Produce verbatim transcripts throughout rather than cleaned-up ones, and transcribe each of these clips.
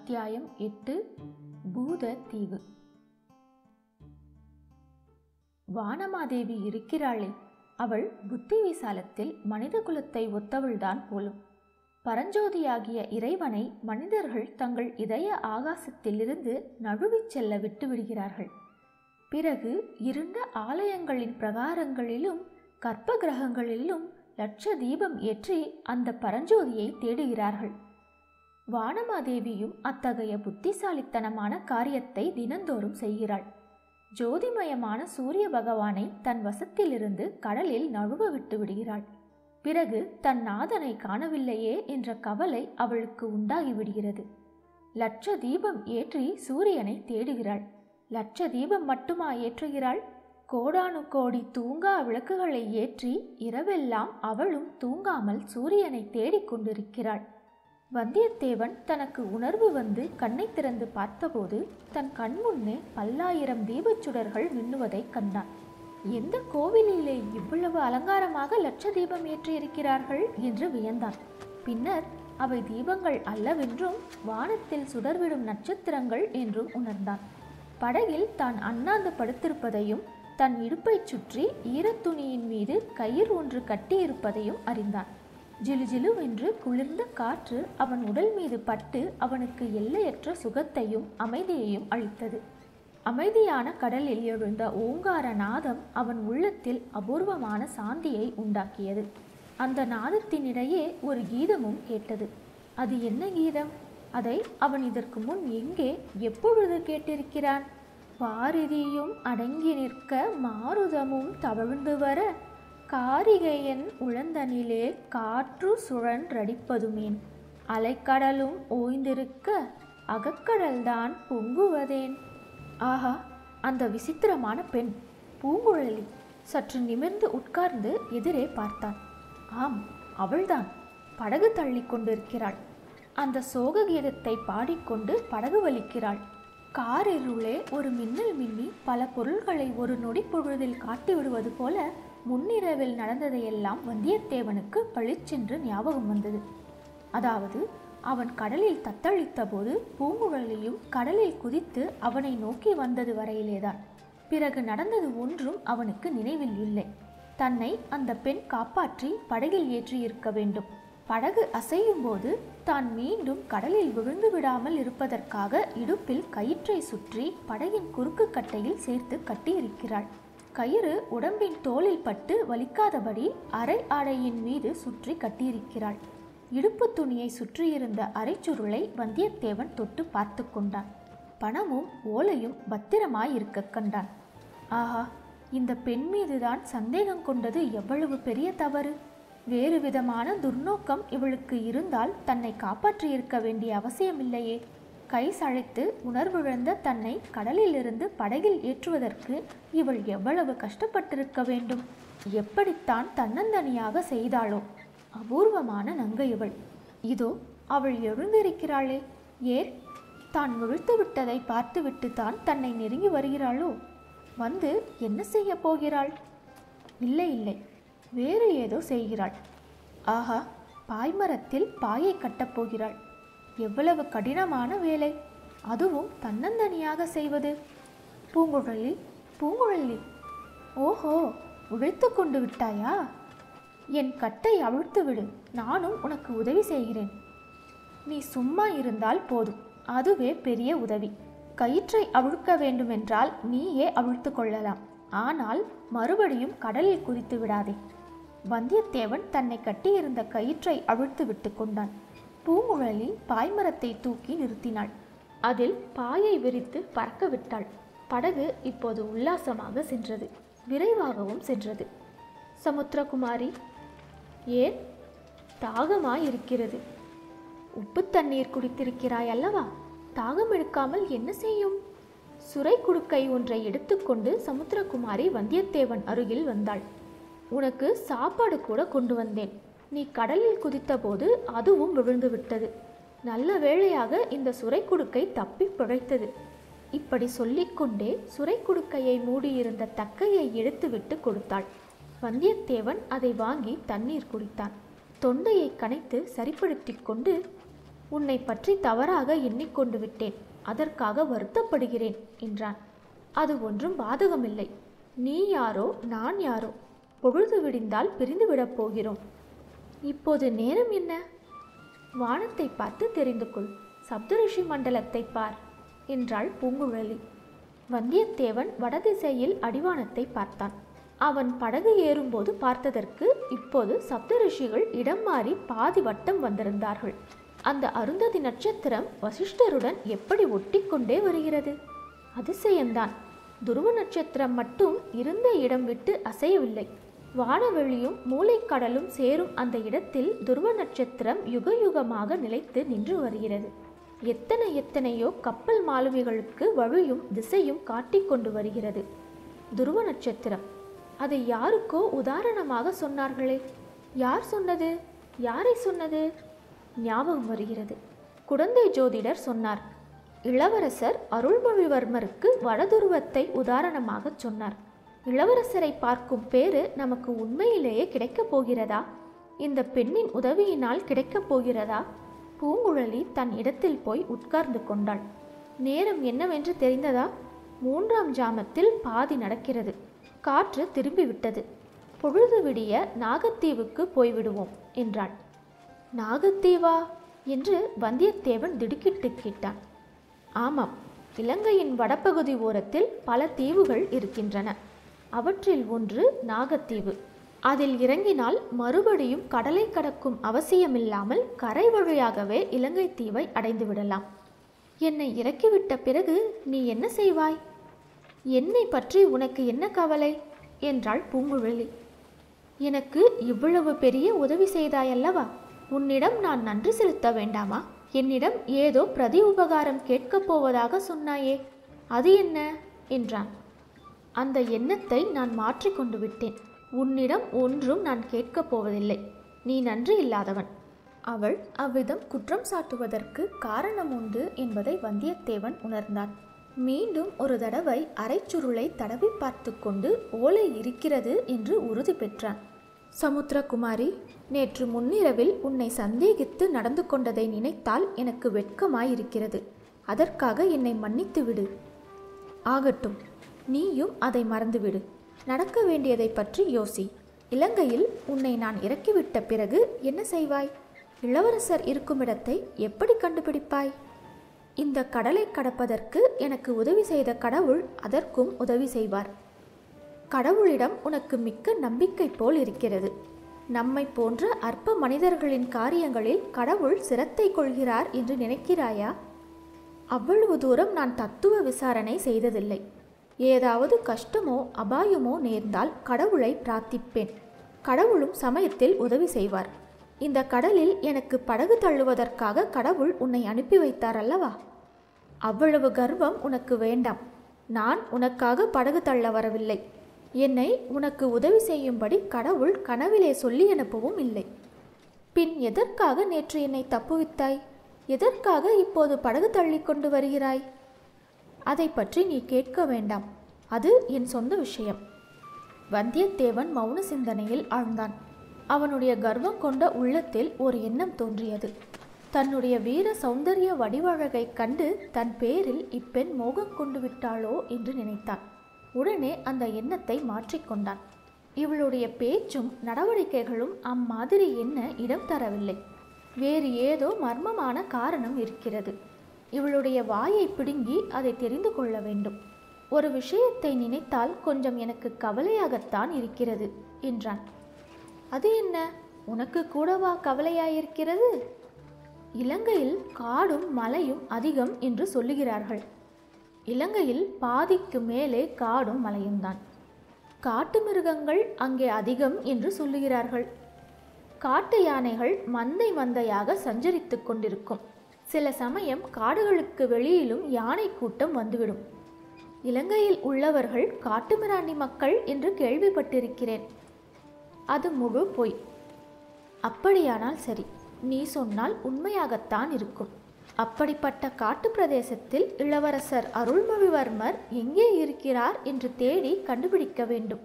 அத்தியாயம் எட்டு. பூத தீவு. வானமாதேவி இருக்கிறாளே, அவள் புத்தி விசாலத்தில் மனித குலத்தை ஒத்தவள்தான் போலும். பரஞ்சோதியாகிய இறைவனை மனிதர்கள் தங்கள் இதய ஆகாசத்திலிருந்து நழுவிச் செல்ல விட்டு விடுகிறார்கள். பிறகு இருண்ட ஆலயங்களின் பிரகாரங்களிலும் கற்ப கிரகங்களிலும் லட்ச தீபம் ஏற்றி அந்த பரஞ்சோதியை தேடுகிறார்கள். வானமாதேவியும் அத்தகைய புத்திசாலித்தனமான காரியத்தை தினந்தோறும் செய்கிறாள். ஜோதிமயமான சூரிய பகவானை தன் வசத்திலிருந்து கடலில் நழுவ விட்டு விடுகிறாள். பிறகு தன் நாதனை காணவில்லையே என்ற கவலை அவளுக்கு உண்டாகிவிடுகிறது. லட்ச தீபம் ஏற்றி சூரியனை தேடுகிறாள். லட்ச தீபம் மட்டுமா ஏற்றுகிறாள்? கோடானு கோடி தூங்கா விளக்குகளை ஏற்றி இரவெல்லாம் அவளும் தூங்காமல் சூரியனை தேடிக்கொண்டிருக்கிறாள். வந்தியத்தேவன் தனக்கு உணர்வு வந்து கண்ணை திறந்து பார்த்தபோது தன் கண்முன்னே பல்லாயிரம் தீபச்சுடர்கள் மின்னுவதை கண்டான். எந்த கோவிலிலே இவ்வளவு அலங்காரமாக லட்ச தீபம் ஏற்றியிருக்கிறார்கள் என்று வியந்தான். பின்னர் அவை தீபங்கள் அல்லவென்றும் வானத்தில் சுடர்விடும் நட்சத்திரங்கள் என்றும் உணர்ந்தான். படகில் தான் அண்ணாந்து படுத்திருப்பதையும் தன் இடுப்பை சுற்றி ஈரத்துணியின் மீது கயிறு ஒன்று கட்டியிருப்பதையும் அறிந்தான். ஜிலு ஜிலுவென்று குளிர்ந்த காற்று அவன் உடல் மீது பட்டு அவனுக்கு எல்லையற்ற சுகத்தையும் அமைதியையும் அளித்தது. அமைதியான கடலில் எழுந்த ஓங்கார நாதம் அவன் உள்ளத்தில் அபூர்வமான சாந்தியை உண்டாக்கியது. அந்த நாதத்தினிடையே ஒரு கீதமும் கேட்டது. அது என்ன கீதம்? அதை அவன் இதற்கு முன் எங்கே எப்பொழுது கேட்டிருக்கிறான்? பாரிதியும் அடங்கி நிற்க மாருதமும் தவழ்ந்து வர காரிகையன் உழந்தனிலே காற்று சுழன்றடிப்பதுமேன் அலைக்கடலும் ஓய்ந்திருக்க அகக்கடல்தான் பொங்குவதேன். ஆஹா, அந்த விசித்திரமான பெண் பூங்குழலி! சற்று நிமிர்ந்து உட்கார்ந்து எதிரே பார்த்தான். ஆம், அவள்தான். படகு தள்ளி கொண்டிருக்கிறாள். அந்த சோக கீதத்தை பாடிக்கொண்டு படகு வலிக்கிறாள். காரிருளே ஒரு மின்னல் மின்னி பல பொருள்களை ஒரு நொடி பொழுதில் காட்டிவிடுவது போல முன்னிரவில் நடந்ததையெல்லாம் வந்தியத்தேவனுக்கு பளிச்சென்று ஞாபகம் வந்தது. அதாவது, அவன் கடலில் தத்தளித்த போது பூங்குழலியும் கடலில் குதித்து அவனை நோக்கி வந்தது வரையிலேதான். பிறகு நடந்தது ஒன்றும் அவனுக்கு நினைவில் இல்லை. தன்னை அந்த பெண் காப்பாற்றி படகில் ஏற்றி இருக்க வேண்டும். படகு அசையும் போது தான் மீண்டும் கடலில் விழுந்து விடாமல் இருப்பதற்காக இடுப்பில் கயிற்றை சுற்றி படகின் குறுக்கு கட்டையில் சேர்த்து கட்டியிருக்கிறாள். கயிறு உடம்பின் தோளில் பட்டு வலிக்காதபடி அரை ஆடையின் மீது சுற்றி கட்டியிருக்கிறாள். இடுப்பு துணியை சுற்றியிருந்த அரைச்சுருளை வந்தியத்தேவன் தொட்டு பார்த்து கொண்டான். பணமும் ஓலையும் பத்திரமாயிருக்க கண்டான். ஆஹா, இந்த பெண் மீதுதான் சந்தேகம் கொண்டது எவ்வளவு பெரிய தவறு! வேறு விதமான துர்நோக்கம் இவளுக்கு இருந்தால் தன்னை காப்பாற்றியிருக்க வேண்டிய அவசியமில்லையே. கை சளைத்து உணர்விழந்த தன்னை கடலிலிருந்து படகில் ஏற்றுவதற்கு இவள் எவ்வளவு கஷ்டப்பட்டிருக்க வேண்டும்! எப்படித்தான் தன்னந்தனியாக செய்தாளோ! அபூர்வமான நங்கை இவள். இதோ அவள் எழுந்திருக்கிறாளே. ஏர் தான் விழுத்து விட்டதை பார்த்துவிட்டு தான் தன்னை நெருங்கி வருகிறாளோ? வந்து என்ன செய்ய போகிறாள்? இல்லை இல்லை, வேறு ஏதோ செய்கிறாள். ஆஹா, பாய்மரத்தில் பாயை கட்டப்போகிறாள். எவ்வளவு கடினமான வேலை! அதுவும் தன்னந்தனியாக செய்வது. பூங்குழலி, பூங்குழலி! ஓஹோ, உழைத்து கொண்டு விட்டாயா? என் கட்டை அவிழ்த்து விடு, நானும் உனக்கு உதவி செய்கிறேன். நீ சும்மா இருந்தால் போதும், அதுவே பெரிய உதவி. கயிற்றை அவிழ்க்க வேண்டுமென்றால் நீயே அவிழ்த்து கொள்ளலாம். ஆனால் மறுபடியும் கடலில் குதித்து விடாதே. வந்தியத்தேவன் தன்னை கட்டியிருந்த கயிற்றை அவிழ்த்து விட்டு கொண்டான். பூங்குழலி பாய்மரத்தை தூக்கி நிறுத்தினாள். அதில் பாயை விரித்து பறக்க விட்டாள். படகு இப்போது உல்லாசமாக சென்றது, விரைவாகவும் சென்றது. சமுத்திரகுமாரி, ஏன்? தாகமாயிருக்கிறது. உப்பு தண்ணீர் குடித்திருக்கிறாய் அல்லவா? தாகம் எடுக்காமல் என்ன செய்யும்? சுரை குடுக்கை ஒன்றை எடுத்துக்கொண்டு சமுத்திரகுமாரி வந்தியத்தேவன் அருகில் வந்தாள். உனக்கு சாப்பாடு கூட கொண்டு வந்தேன். நீ கடலில் குதித்த போது அதுவும் விழுந்து விட்டது. நல்ல வேளையாக இந்த சுரை குடுக்கை தப்பி பிழைத்தது. இப்படி சொல்லிக்கொண்டே சுரை குடுக்கையை மூடியிருந்த தக்கையை எடுத்துவிட்டு கொடுத்தாள். வந்தியத்தேவன் அதை வாங்கி தண்ணீர் குடித்தான். தொண்டையை கனைத்து சரிப்படுத்தி கொண்டு, உன்னை பற்றி தவறாக எண்ணிக்கொண்டு விட்டேன், அதற்காக வருத்தப்படுகிறேன் என்றான். அது ஒன்றும் பாதகமில்லை. நீ யாரோ நான் யாரோ, பொழுது விடிந்தால் பிரிந்துவிடப் போகிறோம். இப்போது நேரம் என்ன? வானத்தை பார்த்து தெரிந்து கொள், சப்தரிஷி மண்டலத்தை பார் என்றாள் பூங்குழலி. வந்தியத்தேவன் வடதிசையில் அடிவானத்தை பார்த்தான். அவன் படகு ஏறும்போது பார்த்ததற்கு இப்போது சப்தரிஷிகள் இடம் மாறி பாதி வட்டம் வந்திருந்தார்கள். அந்த அருந்ததி நட்சத்திரம் வசிஷ்டருடன் எப்படி ஒட்டி கொண்டே வருகிறது! அதிசயம்தான். துருவ நட்சத்திரம் மட்டும் இருந்த இடம் விட்டு அசையவில்லை. வானவெளியும் மூளைக்கடலும் சேரும் அந்த இடத்தில் துருவ நட்சத்திரம் யுக யுகமாக நிலைத்து நின்று வருகிறது. எத்தனை எத்தனையோ கப்பல் மாலுமிகளுக்கு வழியும் திசையும் காட்டிக் கொண்டு வருகிறது. துருவ நட்சத்திரம், அதை யாருக்கோ உதாரணமாக சொன்னார்களே, யார் சொன்னது? யாரை சொன்னது? ஞாபகம் வருகிறது. குடந்தை ஜோதிடர் சொன்னார். இளவரசர் அருள்மொழிவர்மருக்கு வடதுருவத்தை உதாரணமாக சொன்னார். இளவரசரை பார்க்கும் பேரு நமக்கு உண்மையிலேயே கிடைக்கப் போகிறதா? இந்த பெண்ணின் உதவியினால் கிடைக்கப் போகிறதா? பூங்குழலி தன் இடத்தில் போய் உட்கார்ந்து கொண்டாள். நேரம் என்னவென்று தெரிந்ததா? மூன்றாம் ஜாமத்தில் பாதி நடக்கிறது. காற்று திரும்பிவிட்டது. பொழுது விடிய நாகத்தீவுக்கு போய்விடுவோம் என்றாள். நாகத்தீவா என்று வந்தியத்தேவன் திடுக்கிட்டு கேட்டான். ஆமாம், இலங்கையின் வடபகுதி ஓரத்தில் பல தீவுகள் இருக்கின்றன. அவற்றில் ஒன்று நாகத்தீவு. அதில் இறங்கினால் மறுபடியும் கடலை கடக்கும் அவசியமில்லாமல் கரை வழியாகவே இலங்கை தீவை அடைந்து விடலாம். என்னை இறக்கிவிட்ட பிறகு நீ என்ன செய்வாய்? என்னை பற்றி உனக்கு என்ன கவலை என்றாள் பூங்குழலி. எனக்கு இவ்வளவு பெரிய உதவி செய்தாயல்லவா, உன்னிடம் நான் நன்றி செலுத்த வேண்டாமா? என்னிடம் ஏதோ பிரதி உபகாரம் கேட்கப் போவதாக சொன்னாயே, அது என்ன என்றான். அந்த எண்ணத்தை நான் மாற்றிக்கொண்டு விட்டேன். உன்னிடம் ஒன்றும் நான் கேட்கப் போவதில்லை. நீ நன்றி இல்லாதவன். அவள் அவ்விதம் குற்றம் சாட்டுவதற்கு காரணம் உண்டு என்பதை வந்தியத்தேவன் உணர்ந்தான். மீண்டும் ஒரு தடவை அரைச்சுருளை தடவி பார்த்து கொண்டு ஓலை இருக்கிறது என்று உறுதி பெற்றான். சமுத்திரகுமாரி, நேற்று முன்னிரவில் உன்னை சந்தேகித்து நடந்து கொண்டதை நினைத்தால் எனக்கு வெட்கமாயிருக்கிறது. அதற்காக என்னை மன்னித்து விடு. ஆகட்டும், நீயும் அதை மறந்துவிடு. நடக்க வேண்டியதை பற்றி யோசி. இலங்கையில் உன்னை நான் இறக்கிவிட்ட பிறகு என்ன செய்வாய்? இளவரசர் இருக்குமிடத்தை எப்படி கண்டுபிடிப்பாய்? இந்த கடலை கடப்பதற்கு எனக்கு உதவி செய்த கடவுள் அதற்கும் உதவி செய்வார். கடவுளிடம் உனக்கு மிக்க நம்பிக்கை போல் இருக்கிறது. நம்மை போன்ற அற்ப மனிதர்களின் காரியங்களில் கடவுள் சிரத்தை கொள்கிறார் என்று நினைக்கிறாயா? அவ்வளவு தூரம் நான் தத்துவ விசாரணை செய்ததில்லை. ஏதாவது கஷ்டமோ அபாயமோ நேர்ந்தால் கடவுளை பிரார்த்திப்பேன். கடவுளும் சமயத்தில் உதவி செய்வார். இந்த கடலில் எனக்கு படகு தள்ளுவதற்காக கடவுள் உன்னை அனுப்பி வைத்தார் அல்லவா? அவ்வளவு கர்வம் உனக்கு வேண்டாம். நான் உனக்காக படகு தள்ள வரவில்லை. என்னை உனக்கு உதவி செய்யும்படி கடவுள் கனவிலே சொல்லி அனுப்பவும் இல்லை. பின் எதற்காக நேற்று என்னை தப்புவித்தாய்? எதற்காக இப்போது படகு தள்ளி கொண்டு வருகிறாய்? அதை பற்றி நீ கேட்க வேண்டாம். அது என் சொந்த விஷயம். வந்தியத்தேவன் மௌன சிந்தனையில் ஆழ்ந்தான். அவனுடைய கர்வம் கொண்ட உள்ளத்தில் ஒரு எண்ணம் தோன்றியது. தன்னுடைய வீர சௌந்தரிய வடிவழகை கண்டு தன் பேரில் இப்பெண் மோகம் கொண்டு விட்டாளோ என்று நினைத்தான். உடனே அந்த எண்ணத்தை மாற்றிக்கொண்டான். இவளுடைய பேச்சும் நடவடிக்கைகளும் அம்மாதிரி என்ன இடம் தரவில்லை. வேறு ஏதோ மர்மமான காரணம் இருக்கிறது. இவளுடைய வாயை பிடுங்கி அதை தெரிந்து கொள்ள வேண்டும். ஒரு விஷயத்தை நினைத்தால் கொஞ்சம் எனக்கு கவலையாகத்தான் இருக்கிறது என்றான். அது என்ன? உனக்கு கூடவா கவலையாயிருக்கிறது? இலங்கையில் காடும் மலையும் அதிகம் என்று சொல்லுகிறார்கள். இலங்கையில் பாதிக்கு மேலே காடும் மலையும்தான். காட்டு மிருகங்கள் அங்கே அதிகம் என்று சொல்லுகிறார்கள். காட்டு யானைகள் மந்தை மந்தையாக சஞ்சரித்து கொண்டிருக்கும். சில சமயம் காடுகளுக்கு வெளியிலும் யானை கூட்டம் வந்துவிடும். இலங்கையில் உள்ளவர்கள் காட்டுமிராண்டி மக்கள் என்று கேள்விப்பட்டிருக்கிறேன். அது முழு பொய். அப்படியானால் சரி, நீ சொன்னால் உண்மையாகத்தான் இருக்கும். அப்படிப்பட்ட காட்டு பிரதேசத்தில் இளவரசர் அருள்மொழிவர்மர் எங்கே இருக்கிறார் என்று தேடி கண்டுபிடிக்க வேண்டும்.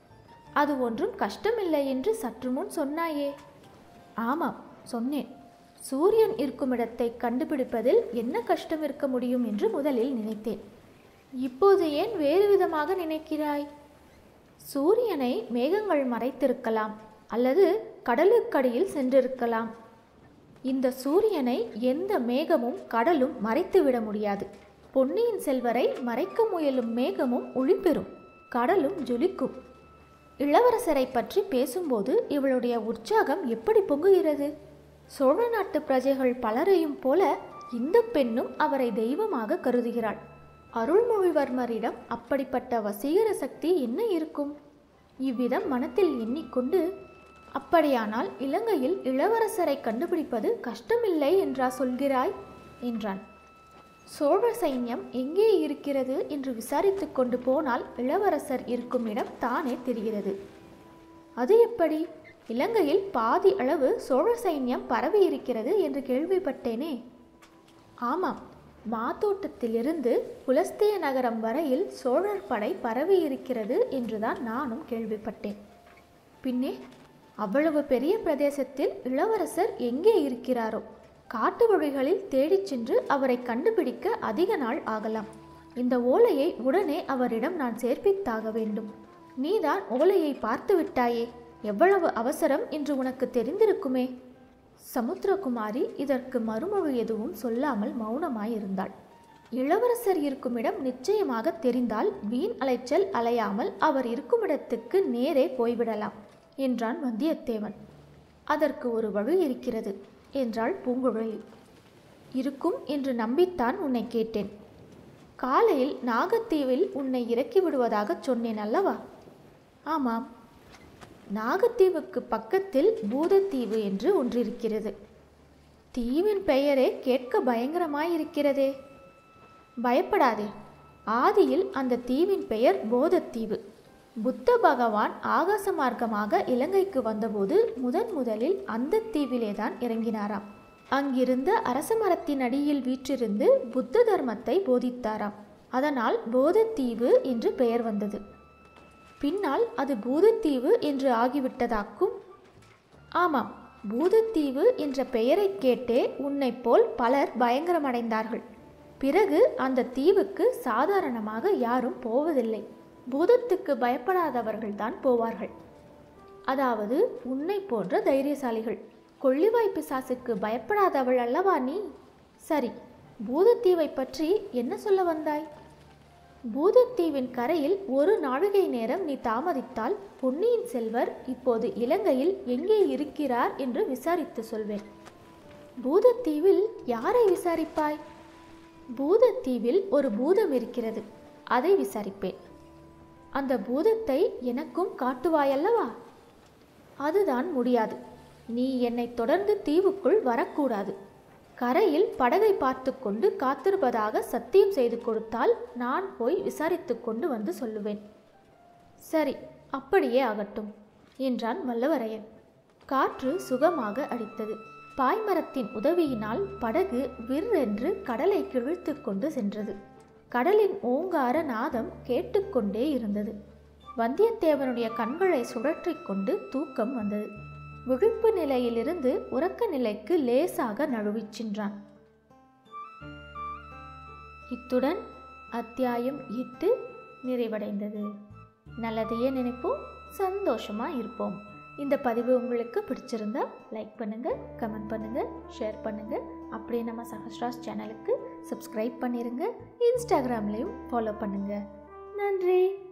அது ஒன்றும் கஷ்டமில்லை என்று சற்று முன் சொன்னாயே. ஆமாம், சொன்னேன். சூரியன் இருக்கும் இடத்தை கண்டுபிடிப்பதில் என்ன கஷ்டம் இருக்க முடியும் என்று முதலில் நினைத்தேன். இப்போது ஏன் வேறு விதமாக நினைக்கிறாய்? சூரியனை மேகங்கள் மறைத்திருக்கலாம், அல்லது கடலுக்கடியில் சென்றிருக்கலாம். இந்த சூரியனை எந்த மேகமும் கடலும் மறைத்துவிட முடியாது. பொன்னியின் செல்வரை மறைக்க முயலும் மேகமும் ஒளிபெறும், கடலும் ஜொலிக்கும். இளவரசரை பற்றி பேசும்போது இவளுடைய உற்சாகம் எப்படி பொங்குகிறது! சோழ நாட்டு பிரஜைகள் பலரையும் போல இந்த பெண்ணும் அவரை தெய்வமாக கருதுகிறாள். அருள்மொழிவர்மரிடம் அப்படிப்பட்ட வசீகர சக்தி என்ன இருக்கும்? இவ்விதம் மனத்தில் எண்ணிக்கொண்டு, அப்படியானால் இலங்கையில் இளவரசரை கண்டுபிடிப்பது கஷ்டமில்லை என்றா சொல்கிறாய் என்றான். சோழ சைன்யம் எங்கே இருக்கிறது என்று விசாரித்து கொண்டு போனால் இளவரசர் இருக்கும் இடம் தானே தெரிகிறது. அது எப்படி? இலங்கையில் பாதி அளவு சோழ சைன்யம் பரவி இருக்கிறது என்று கேள்விப்பட்டேனே. ஆமாம், மாத்தோட்டத்திலிருந்து புலஸ்திய நகரம் வரையில் சோழர் படை பரவி இருக்கிறது என்றுதான் நானும் கேள்விப்பட்டேன். பின்னே அவ்வளவு பெரிய பிரதேசத்தில் இளவரசர் எங்கே இருக்கிறாரோ? காட்டு வழிகளில் தேடிச் சென்று அவரை கண்டுபிடிக்க அதிக நாள் ஆகலாம். இந்த ஓலையை உடனே அவரிடம் நான் சேர்ப்பித்தாக வேண்டும். நீதான் ஓலையை பார்த்து விட்டாயே, எவ்வளவு அவசரம் என்று உனக்கு தெரிந்திருக்குமே. சமுத்திரகுமாரி இதற்கு மறுமொழி எதுவும் சொல்லாமல் மௌனமாயிருந்தாள். இளவரசர் இருக்குமிடம் நிச்சயமாக தெரிந்தால் வீண் அலைச்சல் அலையாமல் அவர் இருக்குமிடத்துக்கு நேரே போய்விடலாம் என்றான் வந்தியத்தேவன். அதற்கு ஒரு வழி இருக்கிறது என்றாள் பூங்குழலி. இருக்கும் என்று நம்பித்தான் உன்னை கேட்டேன். காலையில் நாகத்தீவில் உன்னை இறக்கி விடுவதாக சொன்னேன் அல்லவா? ஆமாம். நாகத்தீவுக்கு பக்கத்தில் பூதத்தீவு என்று ஒன்றிருக்கிறது. தீவின் பெயரே கேட்க பயங்கரமாயிருக்கிறதே. பயப்படாதே, ஆதியில் அந்த தீவின் பெயர் போதத்தீவு. புத்த பகவான் ஆகாச மார்க்கமாக இலங்கைக்கு வந்தபோது முதன் முதலில் அந்த தீவிலேதான் இறங்கினாராம். அங்கிருந்த அரச மரத்தின் அடியில் வீற்றிருந்து புத்த தர்மத்தை போதித்தாராம். அதனால் போதத்தீவு என்று பெயர் வந்தது. பின்னால் அது பூதத்தீவு என்று ஆகிவிட்டதாக்கும். ஆமாம், பூதத்தீவு என்ற பெயரை கேட்டே உன்னை போல் பலர் பயங்கரமடைந்தார்கள். பிறகு அந்த தீவுக்கு சாதாரணமாக யாரும் போவதில்லை. பூதத்துக்கு பயப்படாதவர்கள்தான் போவார்கள். அதாவது உன்னை போன்ற தைரியசாலிகள். கொள்ளிவாய் பிசாசுக்கு பயப்படாதவள் அல்லவா நீ? சரி, பூதத்தீவை பற்றி என்ன சொல்ல வந்தாய்? பூதத்தீவின் கரையில் ஒரு நாழிகை நேரம் நீ தாமதித்தால் பொன்னியின் செல்வர் இப்போது இலங்கையில் எங்கே இருக்கிறார் என்று விசாரித்து சொல்வேன். பூதத்தீவில் யாரை விசாரிப்பாய்? பூதத்தீவில் ஒரு பூதம் இருக்கிறது, அதை விசாரிப்பேன். அந்த பூதத்தை எனக்கும் காட்டுவாயல்லவா? அதுதான் முடியாது. நீ என்னை தொடர்ந்து தீவுக்குள் வரக்கூடாது. கரையில் படகை பார்த்து கொண்டு காத்திருப்பதாக சத்தியம் செய்து கொடுத்தால் நான் போய் விசாரித்து கொண்டு வந்து சொல்லுவேன். சரி, அப்படியே ஆகட்டும் என்றான் வல்லவரையன். காற்று சுகமாக அடித்தது. பாய்மரத்தின் உதவியினால் படகு விற்றென்று கடலை கிழித்து கொண்டு சென்றது. கடலின் ஓங்கார நாதம் கேட்டுக்கொண்டே இருந்தது. வந்தியத்தேவனுடைய கண்களை சுழற்றி கொண்டு தூக்கம் வந்தது. விழிப்பு நிலையிலிருந்து உறக்க நிலைக்கு லேசாக நழுவிச் சென்றான். இத்துடன் அத்தியாயம் எட்டு நிறைவடைந்தது. நல்லதையே நினைப்போம், சந்தோஷமா இருப்போம். இந்த பதிவு உங்களுக்கு பிடிச்சிருந்தா லைக் பண்ணுங்க, கமெண்ட் பண்ணுங்க, ஷேர் பண்ணுங்க. அப்படியே நம்ம சஹஸ்ராஸ் சேனலுக்கு சப்ஸ்கிரைப் பண்ணிருங்க. இன்ஸ்டாகிராம்லையும் ஃபாலோ பண்ணுங்க. நன்றி.